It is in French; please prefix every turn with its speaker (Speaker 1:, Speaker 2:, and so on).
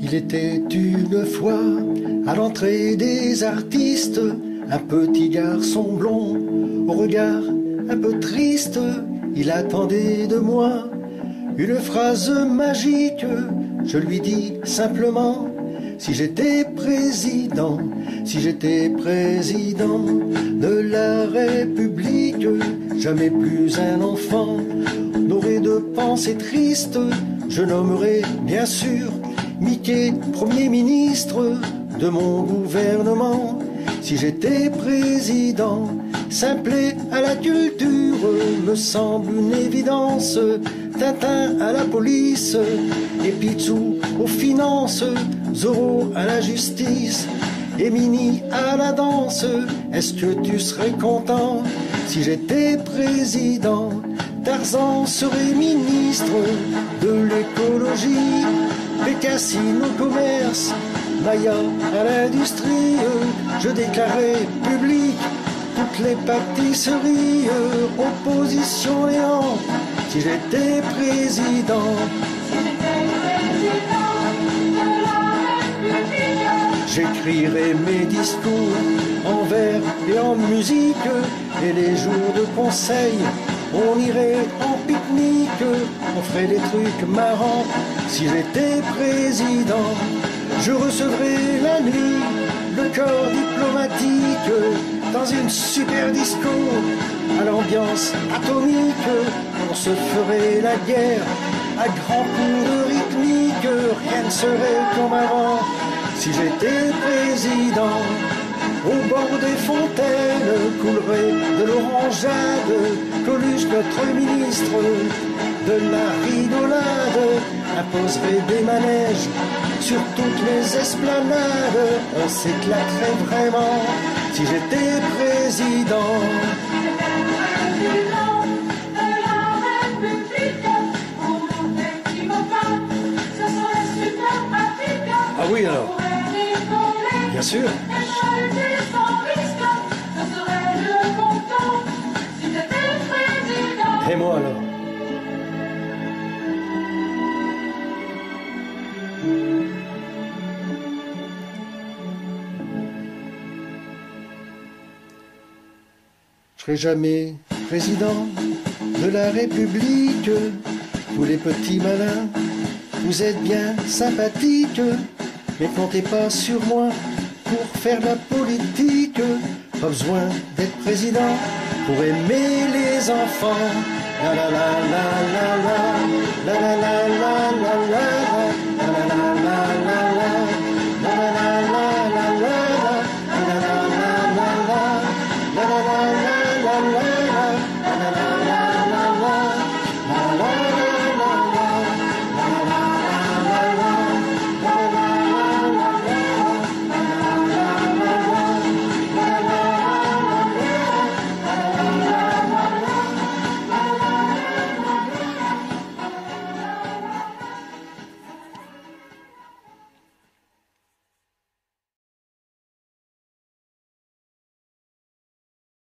Speaker 1: Il était une fois à l'entrée des artistes, un petit garçon blond, au regard un peu triste. Il attendait de moi une phrase magique. Je lui dis simplement: si j'étais président, si j'étais président de la République, jamais plus un enfant n'aurait de pensée triste. Je nommerais bien sûr Mickey Premier ministre de mon gouvernement. Si j'étais président, Simplet à la culture me semble une évidence. Tintin à la police et Picsou aux finances, Zorro à la justice et Minnie à la danse. Est-ce que tu serais content si j'étais président? Tarzan serait ministre de l'écologie, Bécassine au commerce, Maya à l'industrie. Je déclarais public toutes les pâtisseries, opposition néant si j'étais président. J'écrirais mes discours en vers et en musique, et les jours de conseil, on irait en pique-nique, on ferait des trucs marrants. Si j'étais président, je recevrais la nuit le corps diplomatique dans une super disco à l'ambiance atomique. On se ferait la guerre à grands coups de rythmique, rien ne serait comme avant. Si j'étais président, au bord des fontaines coulerait de l'orangeade. Coluche, notre ministre de la rigolade, imposerait des manèges sur toutes les esplanades. On s'éclaterait vraiment si j'étais président. Ah oui alors, bien sûr. Et moi alors? Je serai jamais président de la République. Vous les petits malins, vous êtes bien sympathiques, mais comptez pas sur moi pour faire la politique. Pas besoin d'être président pour aimer les enfants. La la la la la la la la la la la la.